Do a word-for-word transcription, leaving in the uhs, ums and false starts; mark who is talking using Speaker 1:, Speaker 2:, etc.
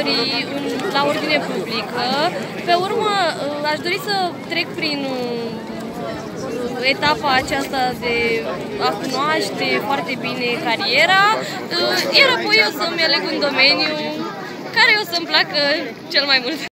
Speaker 1: dori în, la ordine publică. Pe urmă, aș dori să trec prin etapa aceasta de a cunoaște foarte bine cariera, iar apoi o să-mi aleg un domeniu care o să-mi placă cel mai mult.